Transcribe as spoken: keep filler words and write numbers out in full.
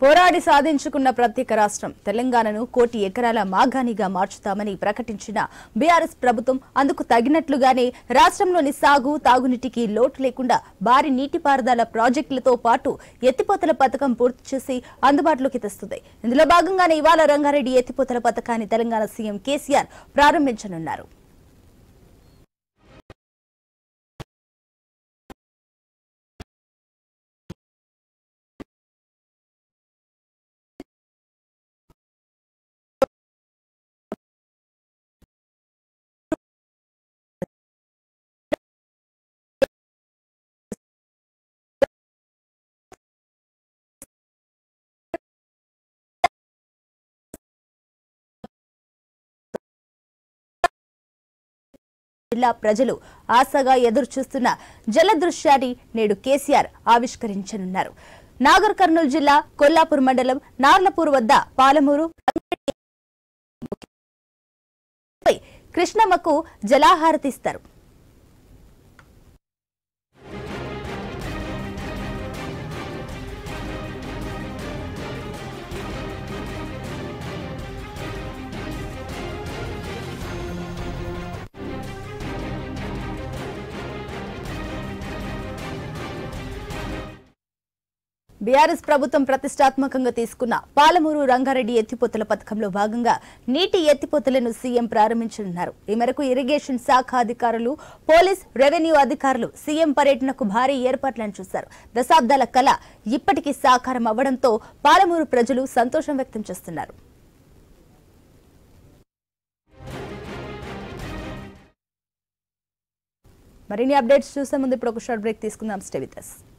పోరాడి సాధించుకున్న ప్రత్యేక రాష్ట్రం తెలంగాణను కోటి ఎకరాల మాగాణిగా మార్చుతామని ప్రకటించిన బీఆర్ఎస్ ప్రభుత్వం అందుకు తగినట్లుగానే రాష్ట్రంలోని సాగు తాగునీటికి లోటు లేకుండా భారీ నీటిపారుదల ప్రాజెక్టులతో పాటు ఎత్తిపోతల పథకం పూర్తి చేసి అందుబాటులోకి తెస్తుంది. ఇందులో భాగంగానే ఇవాళ రంగారెడ్డి ఎత్తిపోతల పథకాన్ని తెలంగాణ సీఎం కేసీఆర్ ప్రారంభించనున్నారు. జిల్లా ప్రజలు ఆశగా ఎదురుచూస్తున్న జలదృశ్యాన్ని నేడు కేసీఆర్ ఆవిష్కరించనున్నారు. నాగర్ కర్నూలు జిల్లా కొల్లాపూర్ మండలం నార్లపూర్ వద్ద పాలమూరు కృష్ణమ్మకు జలాహారతిస్తారు. బీఆర్ఎస్ ప్రభుత్వం ప్రతిష్టాత్మకంగా తీసుకున్న పాలమూరు రంగారెడ్డి ఎత్తిపోతల పథకంలో భాగంగా నీటి ఎత్తిపోతలను సీఎం ప్రారంభించనున్నారు. ఈ మేరకు ఇరిగేషన్ శాఖ అధికారులు, పోలీస్, రెవెన్యూ అధికారులు సీఎం పర్యటనకు భారీ ఏర్పాట్లను చూశారు. దశాబ్దాల కళ ఇప్పటికీ సాకారం అవ్వడంతో పాలమూరు ప్రజలు సంతోషం వ్యక్తం చేస్తున్నారు. మరిన్ని అప్డేట్స్ చూసే ముందు ఇప్పుడు ఒక షార్ట్ బ్రేక్ తీసుకుందాం. Stay with us.